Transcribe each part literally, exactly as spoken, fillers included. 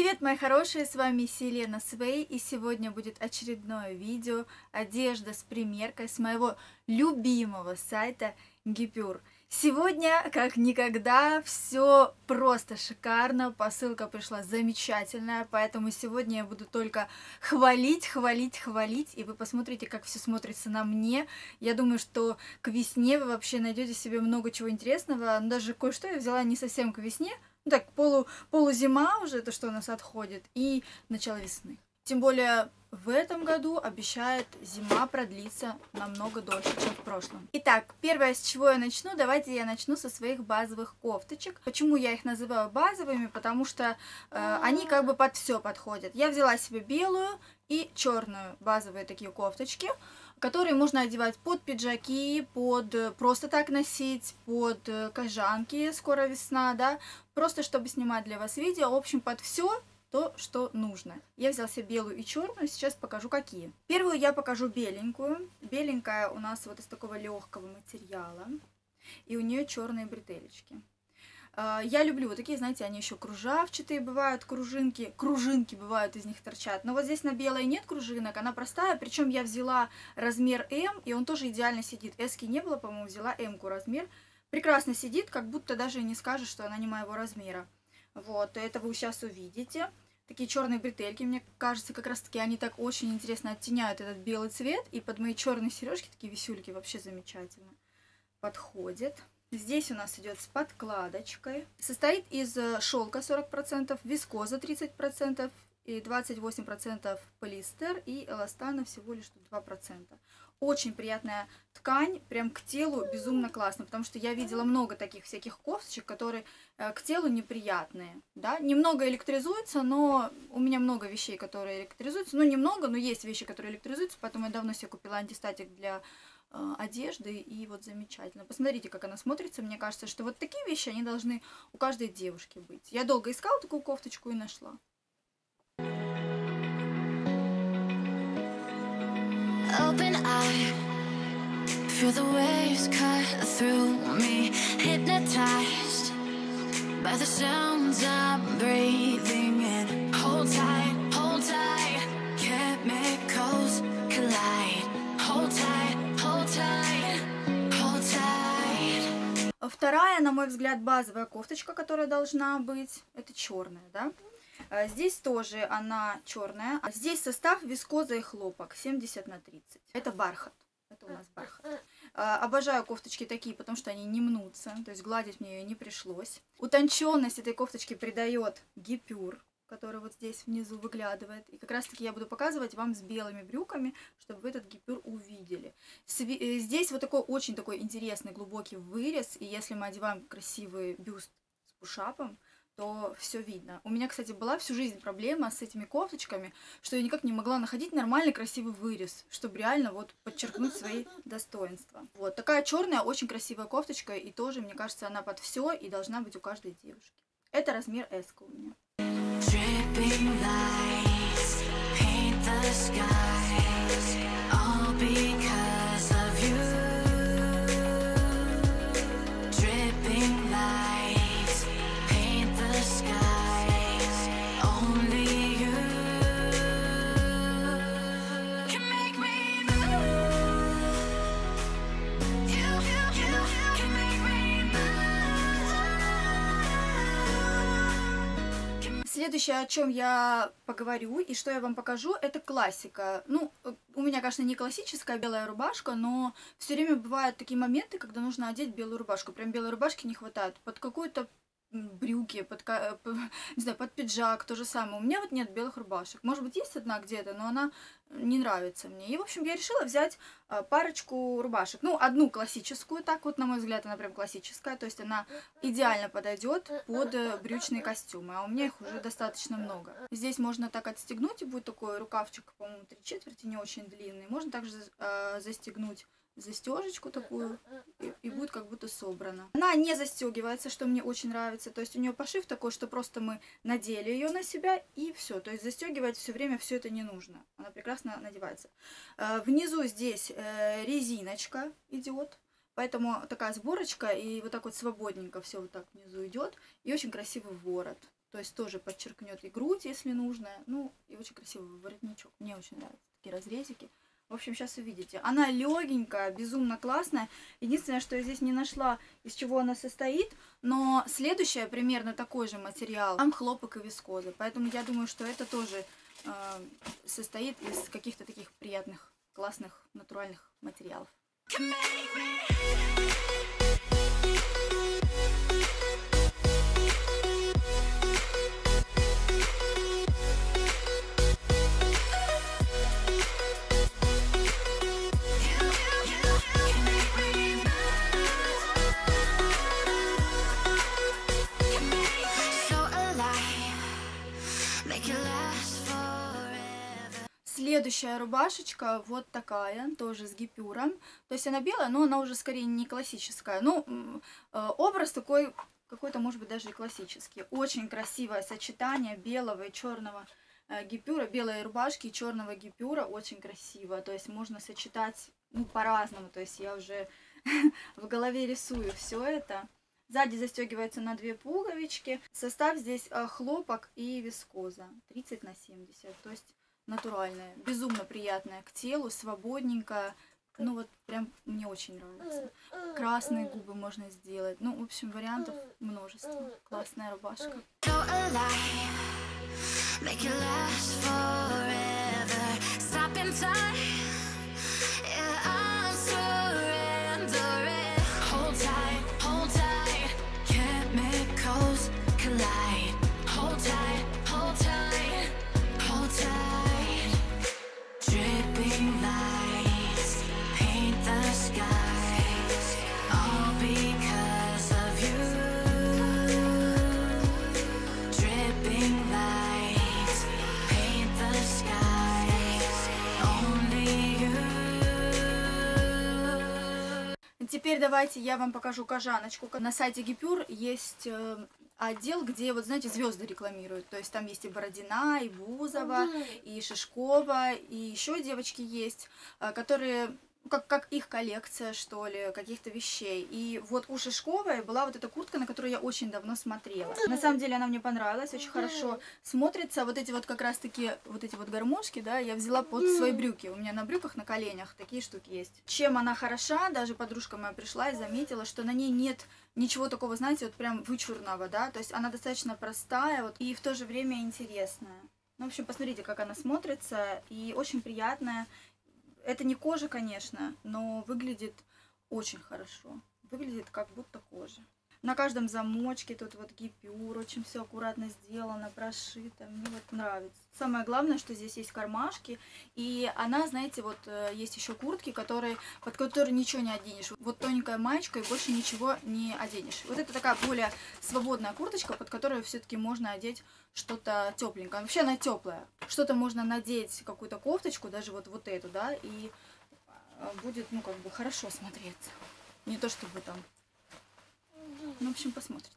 Привет, мои хорошие, с вами Селена Свей, и сегодня будет очередное видео одежда с примеркой с моего любимого сайта Гипюр. Сегодня, как никогда, все просто шикарно, посылка пришла замечательная, поэтому сегодня я буду только хвалить, хвалить, хвалить, и вы посмотрите, как все смотрится на мне. Я думаю, что к весне вы вообще найдете себе много чего интересного, но даже кое-что я взяла не совсем к весне, ну так, полу, полузима уже, то, что у нас отходит, и начало весны. Тем более в этом году обещает зима продлиться намного дольше, чем в прошлом. Итак, первое, с чего я начну, давайте я начну со своих базовых кофточек. Почему я их называю базовыми? Потому что э, они как бы под все подходят. Я взяла себе белую и черную базовые такие кофточки, которые можно одевать под пиджаки, под просто так носить, под кожанки, скоро весна, да, просто чтобы снимать для вас видео, в общем, под все то, что нужно. Я взяла себе белую и черную, сейчас покажу какие. Первую я покажу беленькую. Беленькая у нас вот из такого легкого материала, и у нее черные бретелечки. Я люблю вот такие, знаете, они еще кружавчатые бывают, кружинки, кружинки бывают, из них торчат. Но вот здесь на белой нет кружинок, она простая, причем я взяла размер М, и он тоже идеально сидит. Эски не было, по-моему, взяла М-ку размер. Прекрасно сидит, как будто даже не скажешь, что она не моего размера. Вот, это вы сейчас увидите. Такие черные бретельки, мне кажется, как раз таки они так очень интересно оттеняют этот белый цвет, и под мои черные сережки, такие висюльки, вообще замечательно подходят. Здесь у нас идет с подкладочкой. Состоит из шелка сорок процентов, вискоза тридцать процентов и двадцать восемь процентов полиэстер, и эластана всего лишь два процента. Очень приятная ткань, прям к телу безумно классно, потому что я видела много таких всяких кофточек, которые к телу неприятные, да, немного электризуются, но у меня много вещей, которые электризуются, ну немного, но есть вещи, которые электризуются, поэтому я давно себе купила антистатик для э, одежды, и вот замечательно. Посмотрите, как она смотрится, мне кажется, что вот такие вещи, они должны у каждой девушки быть. Я долго искала такую кофточку и нашла. Open eye, feel the waves cut through me, hypnotized by the sounds I'm breathing in. Hold tight, hold tight, chemicals collide. Hold tight, hold tight, hold tight. Вторая, на мой взгляд, базовая кофточка, которая должна быть, это черная, да? Здесь тоже она черная. Здесь состав вискоза и хлопок семьдесят на тридцать. Это бархат. Это у нас бархат. Обожаю кофточки такие, потому что они не мнутся. То есть гладить мне ее не пришлось. Утонченность этой кофточки придает гипюр, который вот здесь внизу выглядывает. И как раз таки я буду показывать вам с белыми брюками, чтобы вы этот гипюр увидели. Здесь вот такой очень такой интересный глубокий вырез. И если мы одеваем красивый бюст с пушапом, то все видно. У меня, кстати, была всю жизнь проблема с этими кофточками, что я никак не могла находить нормальный красивый вырез, чтобы реально вот подчеркнуть свои достоинства. Вот такая черная, очень красивая кофточка, и тоже, мне кажется, она под все и должна быть у каждой девушки. Это размер эс у меня. Следующее, о чем я поговорю и что я вам покажу, это классика. Ну, у меня, конечно, не классическая белая рубашка, но все время бывают такие моменты, когда нужно одеть белую рубашку. Прям белой рубашки не хватает. Под какую-то брюки, под, не знаю, под пиджак, то же самое. У меня вот нет белых рубашек. Может быть, есть одна где-то, но она не нравится мне. И, в общем, я решила взять парочку рубашек. Ну, одну классическую, так вот, на мой взгляд, она прям классическая. То есть она идеально подойдет под брючные костюмы. А у меня их уже достаточно много. Здесь можно так отстегнуть, и будет такой рукавчик, по-моему, три четверти, не очень длинный. Можно также э, застегнуть застежечку такую, и, и будет как будто собрана. Она не застегивается, что мне очень нравится. То есть у нее пошив такой, что просто мы надели ее на себя, и все. То есть застегивать все время все это не нужно. Она прекрасно надевается. Внизу здесь резиночка идет. Поэтому такая сборочка, и вот так вот свободненько все вот так внизу идет. И очень красивый ворот. то есть тоже подчеркнет и грудь, если нужно. Ну, и очень красивый воротничок. Мне очень нравятся такие разрезики. В общем, сейчас увидите. Она легенькая, безумно классная. Единственное, что я здесь не нашла, из чего она состоит, но следующая примерно такой же материал. Там хлопок и вискоза. Поэтому я думаю, что это тоже э, состоит из каких-то таких приятных, классных, натуральных материалов. Следующая рубашечка вот такая, тоже с гипюром. То есть она белая, но она уже скорее не классическая. Ну, образ такой какой-то, может быть, даже и классический. Очень красивое сочетание белого и черного гипюра, белой рубашки и черного гипюра. Очень красиво. То есть можно сочетать, ну, по-разному. То есть я уже в голове рисую все это. Сзади застегивается на две пуговички. Состав здесь хлопок и вискоза. тридцать на семьдесят. То есть натуральная, безумно приятная к телу, свободненькая. Ну вот прям мне очень нравится. Красные губы можно сделать. Ну, в общем, вариантов множество. Классная рубашка. Теперь давайте я вам покажу кожаночку. На сайте Гипюр есть отдел, где, вот знаете, звезды рекламируют. То есть там есть и Бородина, и Бузова, и Шишкова, и еще девочки есть, которые... Как, как их коллекция, что ли, каких-то вещей. И вот у Шишковой была вот эта куртка, на которую я очень давно смотрела. На самом деле она мне понравилась, очень хорошо смотрится. Вот эти вот как раз-таки, вот эти вот гармошки, да, я взяла под свои брюки. У меня на брюках, на коленях такие штуки есть. Чем она хороша, даже подружка моя пришла и заметила, что на ней нет ничего такого, знаете, вот прям вычурного, да. То есть она достаточно простая вот, и в то же время интересная. Ну, в общем, посмотрите, как она смотрится, и очень приятная. Это не кожа, конечно, но выглядит очень хорошо. Выглядит как будто кожа. На каждом замочке тут вот гипюр, очень все аккуратно сделано, прошито. Мне вот нравится. Самое главное, что здесь есть кармашки. И она, знаете, вот есть еще куртки, которые, под которые ничего не оденешь. Вот тоненькая маечка и больше ничего не оденешь. Вот это такая более свободная курточка, под которую все-таки можно одеть что-то тепленькое. Вообще она теплая. Что-то можно надеть, какую-то кофточку, даже вот, вот эту, да, и будет, ну, как бы хорошо смотреться. Не то чтобы там. Ну, в общем, посмотрите.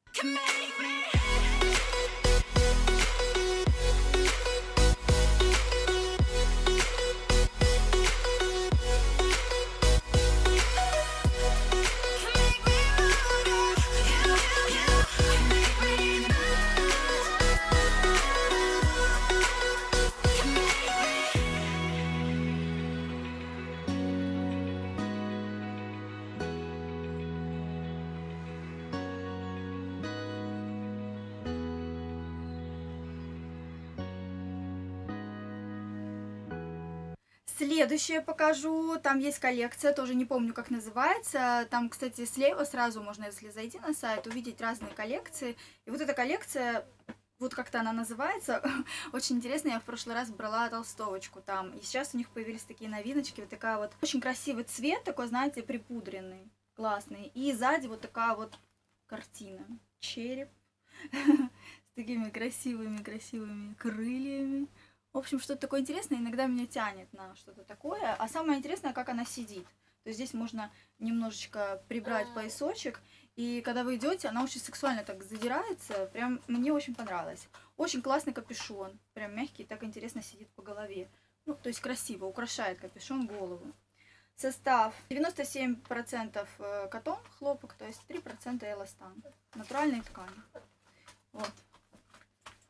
Следующее покажу. Там есть коллекция, тоже не помню, как называется. Там, кстати, слева сразу можно, если зайти на сайт, увидеть разные коллекции. И вот эта коллекция, вот как-то она называется, очень интересно. Я в прошлый раз брала толстовочку там. И сейчас у них появились такие новиночки. Вот такая вот очень красивый цвет, такой, знаете, припудренный, классный. И сзади вот такая вот картина. Череп с такими красивыми-красивыми крыльями. В общем, что-то такое интересное, иногда меня тянет на что-то такое. А самое интересное, как она сидит. То есть здесь можно немножечко прибрать поясочек. И когда вы идете, она очень сексуально так задирается. Прям мне очень понравилось. Очень классный капюшон. Прям мягкий, так интересно сидит по голове. Ну, то есть красиво, украшает капюшон голову. Состав девяносто семь процентов катон, хлопок, то есть три процента эластан. Натуральные ткани. Вот.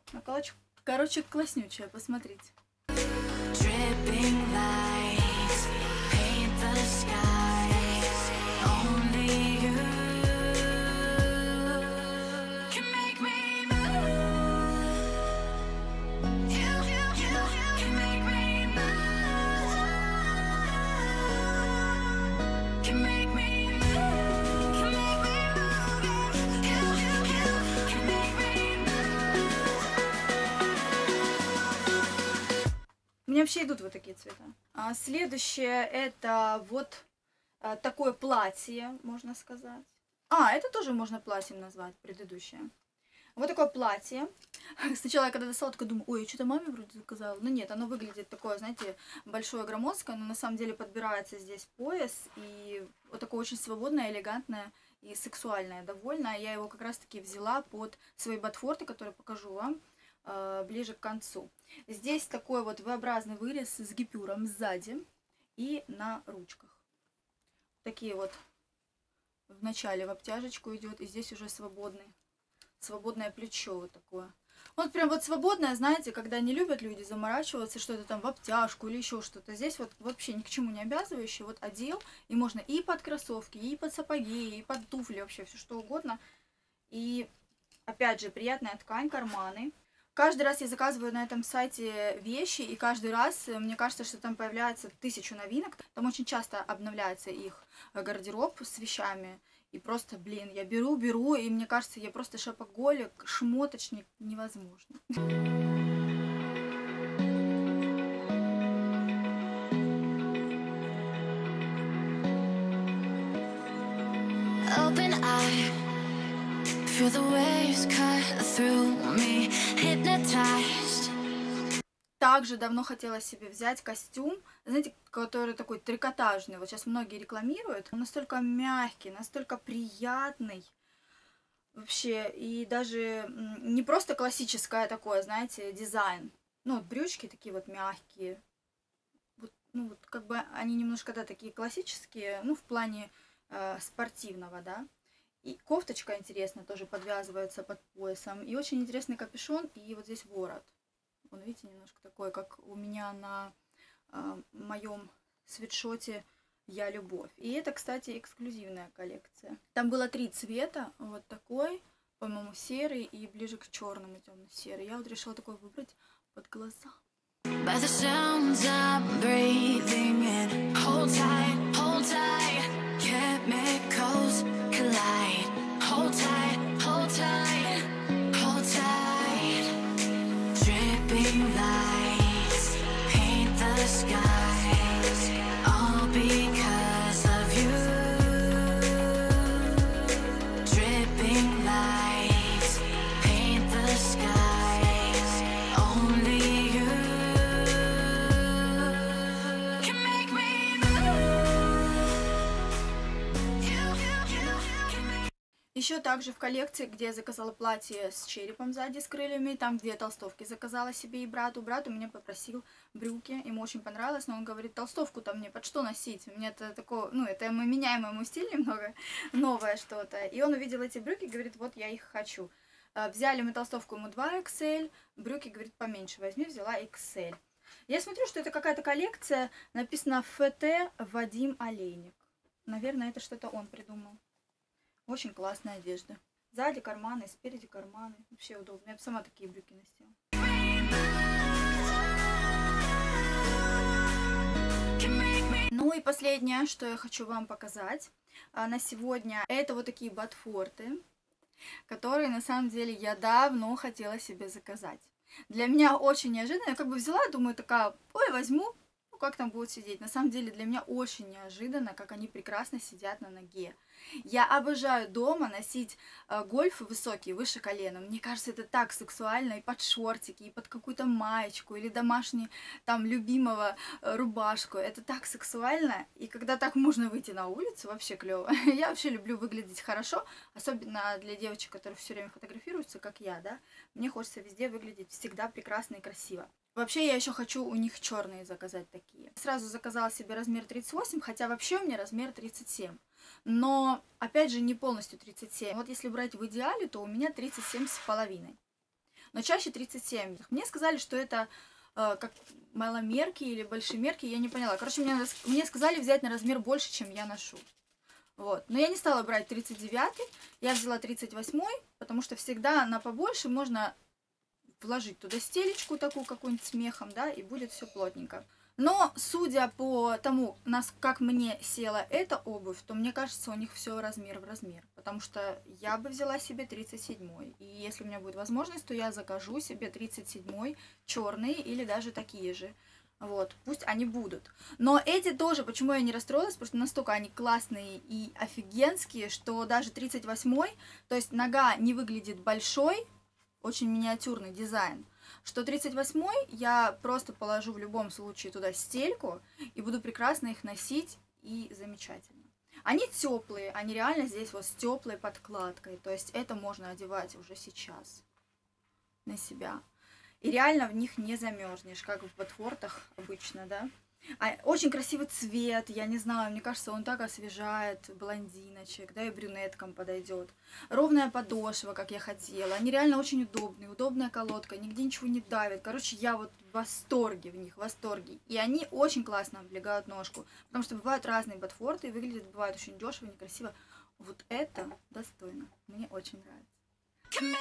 Ну, короче, короче, класснючая, посмотрите. Мне вообще идут вот такие цвета. А следующее это вот а, такое платье, можно сказать. А, это тоже можно платьем назвать, предыдущее. Вот такое платье. Сначала я когда достала, только думаю, ой, я что-то маме вроде заказала. Но нет, оно выглядит такое, знаете, большое, громоздкое, но на самом деле подбирается здесь пояс. И вот такое очень свободное, элегантное и сексуальное довольно. Я его как раз-таки взяла под свои ботфорты, которые покажу вам ближе к концу. Здесь такой вот V-образный вырез с гипюром сзади и на ручках. Такие вот в начале в обтяжечку идет, и здесь уже свободный, свободное плечо вот такое. Вот прям вот свободное, знаете, когда не любят люди заморачиваться, что-то там в обтяжку или еще что-то. Здесь вот вообще ни к чему не обязывающий. Вот одел, и можно и под кроссовки, и под сапоги, и под туфли, вообще все что угодно. И опять же, приятная ткань, карманы. Каждый раз я заказываю на этом сайте вещи, и каждый раз мне кажется, что там появляется тысячу новинок. Там очень часто обновляется их гардероб с вещами. И просто, блин, я беру, беру, и мне кажется, я просто шопоголик, шмоточник, невозможно. Open eye. Feel the waves cut through me, hypnotized. Также давно хотела себе взять костюм, знаете, который такой трикотажный. Вот сейчас многие рекламируют. Он настолько мягкий, настолько приятный. Вообще, и даже не просто классическое такое, знаете, дизайн. Ну, вот брючки такие вот мягкие. Вот, ну, вот как бы они немножко, да, такие классические, ну, в плане э, спортивного, да. И кофточка интересная, тоже подвязывается под поясом. И очень интересный капюшон, и вот здесь ворот. Он, видите, немножко такой, как у меня на э, моем свитшоте «Я любовь». И это, кстати, эксклюзивная коллекция. Там было три цвета, вот такой, по-моему, серый и ближе к черному темно-серый. Я вот решила такой выбрать под глаза. Hold tight, hold tight, hold tight. Dripping lights paint the skies, all because of you. Dripping lights paint the skies, only you can make me move. You, you, you can make. Еще также в коллекции, где я заказала платье с черепом сзади, с крыльями, там две толстовки заказала себе и брату. Брат у меня попросил брюки, ему очень понравилось, но он говорит, толстовку-то мне под что носить? У меня это такое, ну, это мы меняем ему стиль немного, новое что-то. И он увидел эти брюки, говорит, вот я их хочу. Взяли мы толстовку ему два икс эль, брюки, говорит, поменьше возьми, взяла икс эль. Я смотрю, что это какая-то коллекция, написано эф тэ Вадим Олейник. Наверное, это что-то он придумал. Очень классная одежда. Сзади карманы, спереди карманы. Вообще удобно. Я бы сама такие брюки носила. Ну и последнее, что я хочу вам показать на сегодня, это вот такие ботфорты, которые на самом деле я давно хотела себе заказать. Для меня очень неожиданно. Я как бы взяла, думаю, такая, ой, возьму. Как там будут сидеть. На самом деле для меня очень неожиданно, как они прекрасно сидят на ноге. Я обожаю дома носить э, гольфы высокие, выше колена. Мне кажется, это так сексуально и под шортики, и под какую-то маечку, или домашний там любимого э, рубашку. Это так сексуально. И когда так можно выйти на улицу, вообще клево. Я вообще люблю выглядеть хорошо, особенно для девочек, которые все время фотографируются, как я, да. Мне хочется везде выглядеть всегда прекрасно и красиво. Вообще, я еще хочу у них черные заказать такие. Сразу заказала себе размер тридцать восемь, хотя вообще у меня размер тридцать семь. Но, опять же, не полностью тридцать семь. Вот если брать в идеале, то у меня тридцать семь с половиной. но чаще тридцать семь. Мне сказали, что это э, как маломерки или большемерки, я не поняла. Короче, мне, мне сказали взять на размер больше, чем я ношу. Вот. Но я не стала брать тридцать девятый, я взяла тридцать восьмой, потому что всегда на побольше можно вложить туда стелечку такую какую-нибудь с мехом, да, и будет все плотненько. Но, судя по тому, как мне села эта обувь, то мне кажется, у них все размер в размер. Потому что я бы взяла себе тридцать седьмой. И если у меня будет возможность, то я закажу себе тридцать седьмой черные или даже такие же. Вот, пусть они будут. Но эти тоже, почему я не расстроилась, потому что настолько они классные и офигенские, что даже тридцать восьмой, то есть нога не выглядит большой, очень миниатюрный дизайн, что тридцать восьмой я просто положу в любом случае туда стельку и буду прекрасно их носить, и замечательно. Они теплые, они реально здесь вот с теплой подкладкой, то есть это можно одевать уже сейчас на себя. И реально в них не замерзнешь, как в ботфортах обычно, да. А, очень красивый цвет, я не знаю, мне кажется, он так освежает блондиночек, да, и брюнеткам подойдет. Ровная подошва, как я хотела. Они реально очень удобные, удобная колодка, нигде ничего не давит. Короче, я вот в восторге в них, в восторге. И они очень классно облегают ножку, потому что бывают разные ботфорты, и выглядят, бывают очень дешево, некрасиво. Вот это достойно, мне очень нравится.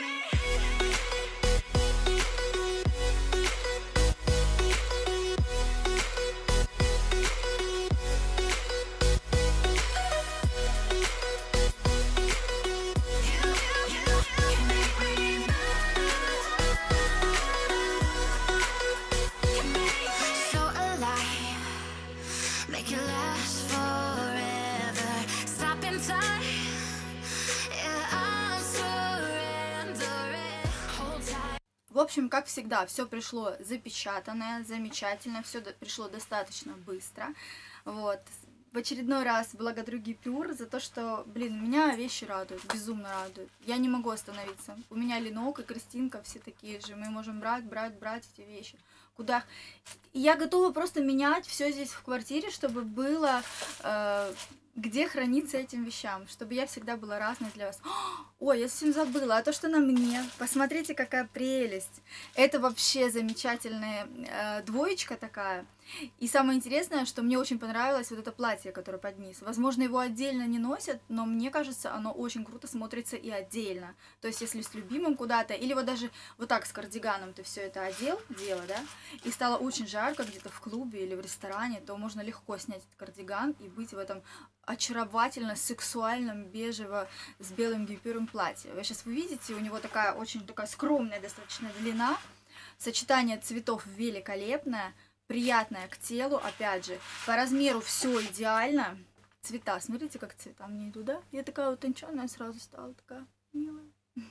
В общем, как всегда, все пришло запечатанное, замечательно, все пришло достаточно быстро. Вот. В очередной раз благодарю Гипюр за то, что, блин, меня вещи радуют, безумно радуют. Я не могу остановиться. У меня Ленок и Кристинка все такие же. Мы можем брать, брать, брать эти вещи. Куда? И я готова просто менять все здесь в квартире, чтобы было... Э где храниться этим вещам, чтобы я всегда была разной для вас. Ой, я совсем забыла, а то, что на мне, посмотрите, какая прелесть. Это вообще замечательная э, двоечка такая. И самое интересное, что мне очень понравилось вот это платье, которое под низ. Возможно, его отдельно не носят, но мне кажется, оно очень круто смотрится и отдельно. То есть, если с любимым куда-то, или вот даже вот так с кардиганом ты все это одел, дело, да, и стало очень жарко где-то в клубе или в ресторане, то можно легко снять этот кардиган и быть в этом очаровательно сексуальном бежево с белым гипюром платье. Вы сейчас увидите, у него такая очень такая скромная достаточно длина, сочетание цветов великолепное, приятная к телу, опять же, по размеру все идеально. Цвета, смотрите, как цвета мне идут, да? Я такая утонченная сразу стала, такая милая.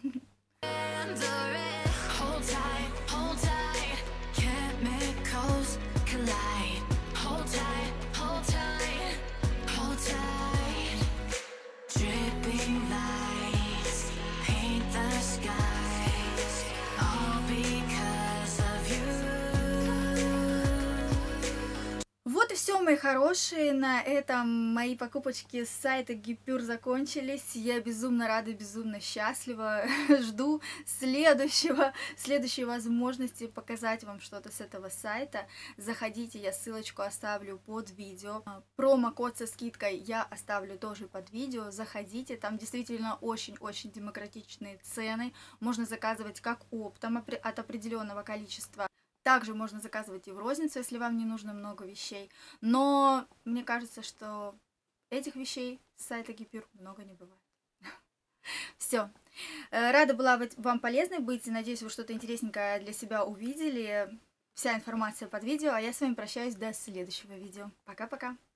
Вот и все, мои хорошие, на этом мои покупочки с сайта Гипюр закончились. Я безумно рада, безумно счастлива. Жду следующего, следующей возможности показать вам что-то с этого сайта. Заходите, я ссылочку оставлю под видео. Промокод со скидкой я оставлю тоже под видео. Заходите, там действительно очень-очень демократичные цены. Можно заказывать как оптом от определенного количества. Также можно заказывать и в розницу, если вам не нужно много вещей. Но мне кажется, что этих вещей с сайта Гипюр много не бывает. Все. Рада была вам полезной быть. Надеюсь, вы что-то интересненькое для себя увидели. Вся информация под видео. А я с вами прощаюсь до следующего видео. Пока-пока.